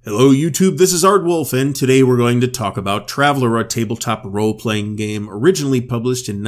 Hello YouTube, this is Aardwolf, and today we're going to talk about Traveller, a tabletop role-playing game originally published in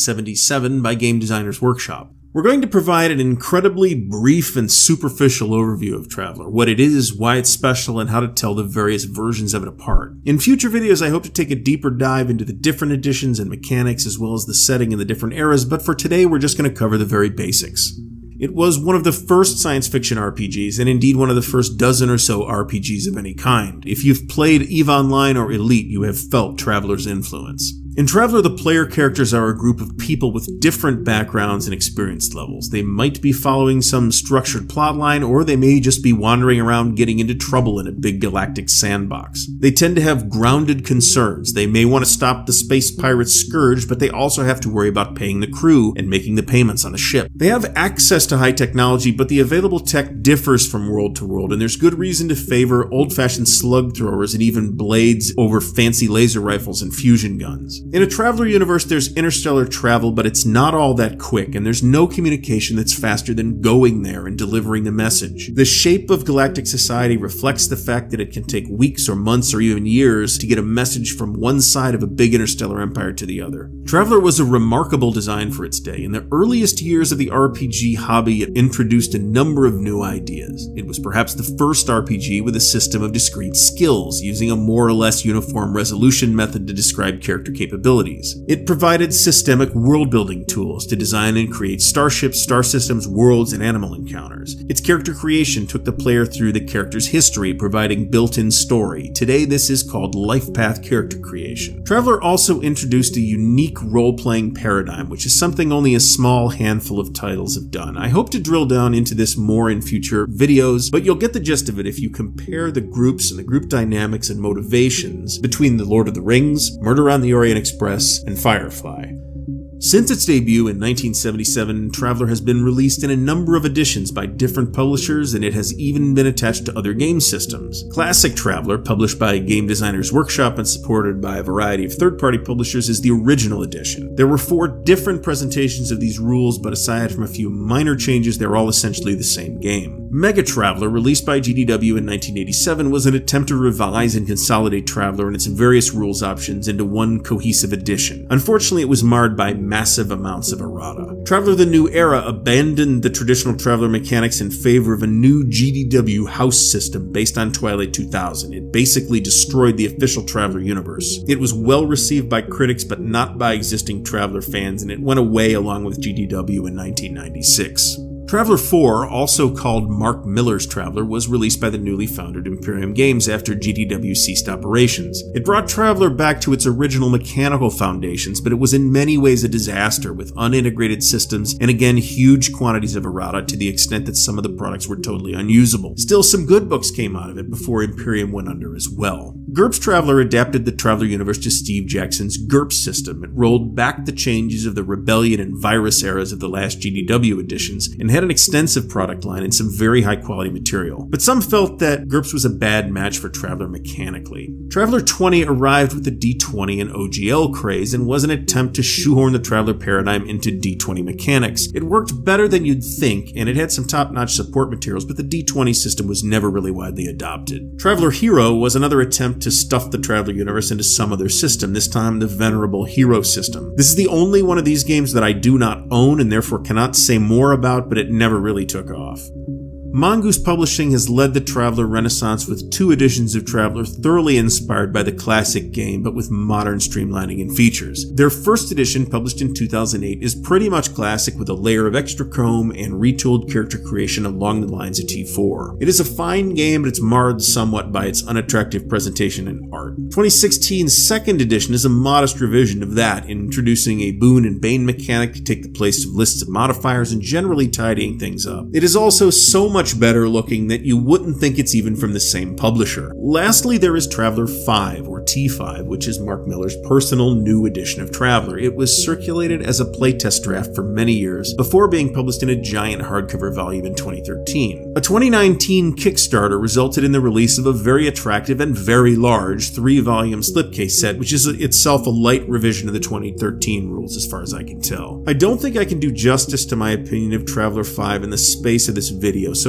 1977 by Game Designers Workshop. We're going to provide an incredibly brief and superficial overview of Traveller, what it is, why it's special, and how to tell the various versions of it apart. In future videos, I hope to take a deeper dive into the different editions and mechanics as well as the setting in the different eras, but for today we're just going to cover the very basics. It was one of the first science fiction RPGs, and indeed one of the first dozen or so RPGs of any kind. If you've played EVE Online or Elite, you have felt Traveller's influence. In Traveller, the player characters are a group of people with different backgrounds and experience levels. They might be following some structured plotline, or they may just be wandering around getting into trouble in a big galactic sandbox. They tend to have grounded concerns. They may want to stop the space pirate Scourge, but they also have to worry about paying the crew and making the payments on the ship. They have access to high technology, but the available tech differs from world to world, and there's good reason to favor old-fashioned slug throwers and even blades over fancy laser rifles and fusion guns. In a Traveller universe, there's interstellar travel, but it's not all that quick, and there's no communication that's faster than going there and delivering a message. The shape of galactic society reflects the fact that it can take weeks or months or even years to get a message from one side of a big interstellar empire to the other. Traveller was a remarkable design for its day. In the earliest years of the RPG hobby, it introduced a number of new ideas. It was perhaps the first RPG with a system of discrete skills, using a more or less uniform resolution method to describe character capabilities. It provided systemic world-building tools to design and create starships, star systems, worlds, and animal encounters. Its character creation took the player through the character's history, providing built-in story. Today, this is called life path character creation. Traveller also introduced a unique role-playing paradigm, which is something only a small handful of titles have done. I hope to drill down into this more in future videos, but you'll get the gist of it if you compare the groups and the group dynamics and motivations between The Lord of the Rings, Murder on the Orient Express, and Firefly. Since its debut in 1977, Traveller has been released in a number of editions by different publishers, and it has even been attached to other game systems. Classic Traveller, published by Game Designers Workshop and supported by a variety of third-party publishers, is the original edition. There were 4 different presentations of these rules, but aside from a few minor changes, they're all essentially the same game. Mega Traveller, released by GDW in 1987, was an attempt to revise and consolidate Traveller and its various rules options into one cohesive edition. Unfortunately, it was marred by massive amounts of errata. Traveller: The New Era abandoned the traditional Traveller mechanics in favor of a new GDW house system based on Twilight 2000. It basically destroyed the official Traveller universe. It was well received by critics, but not by existing Traveller fans, and it went away along with GDW in 1996. Traveller 4, also called Mark Miller's Traveller, was released by the newly founded Imperium Games after GDW ceased operations. It brought Traveller back to its original mechanical foundations, but it was in many ways a disaster with unintegrated systems and again huge quantities of errata to the extent that some of the products were totally unusable. Still, some good books came out of it before Imperium went under as well. GURPS Traveller adapted the Traveller universe to Steve Jackson's GURPS system. It rolled back the changes of the Rebellion and Virus eras of the last GDW editions and had an extensive product line and some very high quality material. But some felt that GURPS was a bad match for Traveller mechanically. Traveller 20 arrived with the D20 and OGL craze and was an attempt to shoehorn the Traveller paradigm into D20 mechanics. It worked better than you'd think, and it had some top-notch support materials, but the D20 system was never really widely adopted. Traveller Hero was another attempt to stuff the Traveller universe into some other system, this time the venerable Hero system. This is the only one of these games that I do not own and therefore cannot say more about, but it never really took off. Mongoose Publishing has led the Traveller renaissance with 2 editions of Traveller thoroughly inspired by the classic game, but with modern streamlining and features. Their first edition, published in 2008, is pretty much classic with a layer of extra chrome and retooled character creation along the lines of T4. It is a fine game, but it's marred somewhat by its unattractive presentation and art. 2016's second edition is a modest revision of that, introducing a boon and bane mechanic to take the place of lists of modifiers and generally tidying things up. It is also so much better looking that you wouldn't think it's even from the same publisher. Lastly, there is Traveller 5, or T5, which is Mark Miller's personal new edition of Traveller. It was circulated as a playtest draft for many years before being published in a giant hardcover volume in 2013. A 2019 Kickstarter resulted in the release of a very attractive and very large 3-volume slipcase set, which is itself a light revision of the 2013 rules as far as I can tell. I don't think I can do justice to my opinion of Traveller 5 in the space of this video, so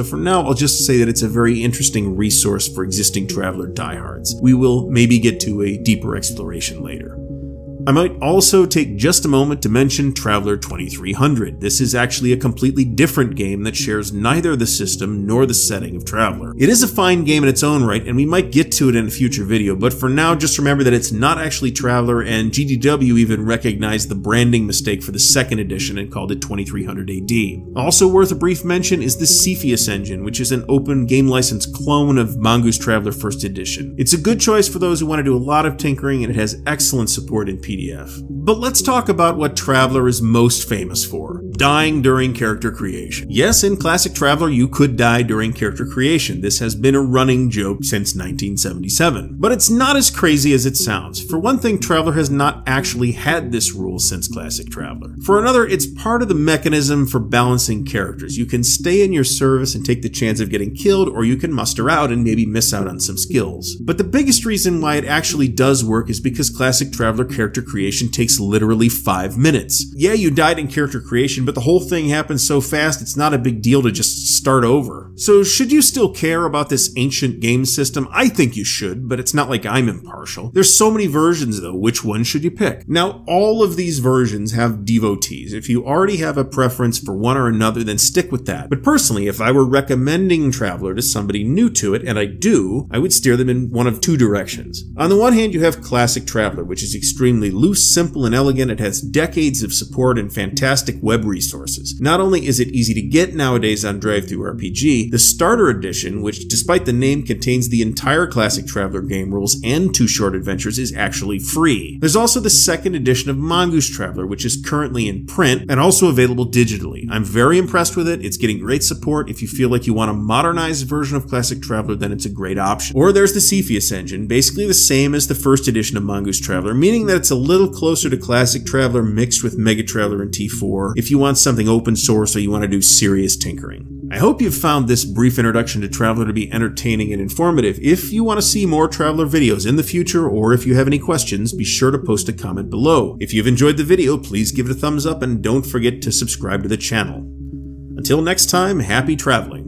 so for now I'll just say that it's a very interesting resource for existing Traveller diehards. We will maybe get to a deeper exploration later. I might also take just a moment to mention Traveller 2300. This is actually a completely different game that shares neither the system nor the setting of Traveller. It is a fine game in its own right, and we might get to it in a future video, but for now just remember that it's not actually Traveller, and GDW even recognized the branding mistake for the second edition and called it 2300 AD. Also worth a brief mention is the Cepheus engine, which is an open game license clone of Mongoose Traveller 1st edition. It's a good choice for those who want to do a lot of tinkering, and it has excellent support in PDF. But let's talk about what Traveller is most famous for: dying during character creation. Yes, in classic Traveller you could die during character creation. This has been a running joke since 1977. But it's not as crazy as it sounds. For one thing, Traveller has not actually had this rule since classic Traveller. For another, it's part of the mechanism for balancing characters. You can stay in your service and take the chance of getting killed, or you can muster out and maybe miss out on some skills. But the biggest reason why it actually does work is because classic Traveller character creation takes literally 5 minutes. Yeah, you died in character creation, but the whole thing happens so fast it's not a big deal to just start over. So should you still care about this ancient game system? I think you should, but it's not like I'm impartial. There's so many versions though, which one should you pick? Now, all of these versions have devotees. If you already have a preference for one or another, then stick with that. But personally, if I were recommending Traveller to somebody new to it, and I do, I would steer them in one of two directions. On the one hand, you have classic Traveller, which is extremely loose, simple, and elegant. It has decades of support and fantastic web resources. Not only is it easy to get nowadays on DriveThruRPG, the Starter Edition, which despite the name contains the entire classic Traveller game rules and 2 short adventures, is actually free. There's also the 2nd edition of Mongoose Traveller, which is currently in print and also available digitally. I'm very impressed with it. It's getting great support. If you feel like you want a modernized version of classic Traveller, then it's a great option. Or there's the Cepheus engine, basically the same as the 1st edition of Mongoose Traveller, meaning that it's a little closer to classic Traveller mixed with Mega Traveller and T4 if you want something open source or you want to do serious tinkering. I hope you've found this brief introduction to Traveller to be entertaining and informative. If you want to see more Traveller videos in the future, or if you have any questions, be sure to post a comment below. If you've enjoyed the video, please give it a thumbs up and don't forget to subscribe to the channel. Until next time, happy traveling.